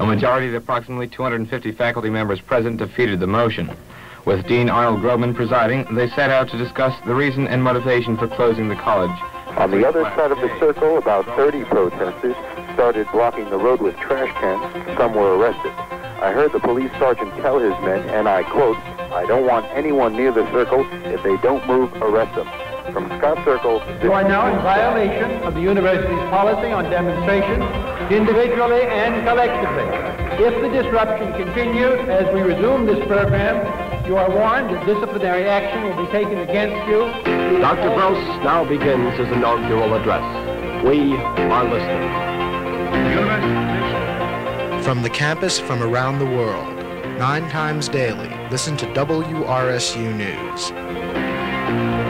A majority of the approximately 250 faculty members present defeated the motion. With Dean Arnold Groban presiding, they set out to discuss the reason and motivation for closing the college. On the other side of the circle, about 30 protesters started blocking the road with trash cans. Some were arrested. I heard the police sergeant tell his men, and I quote, "I don't want anyone near the circle. If they don't move, arrest them." From Scott Circle... You are now in violation of the university's policy on demonstration, individually and collectively. If the disruption continues as we resume this program, you are warned that disciplinary action will be taken against you. Dr. Gross now begins his inaugural address. We are listening. From the campus from around the world, 9 times daily, listen to WRSU News.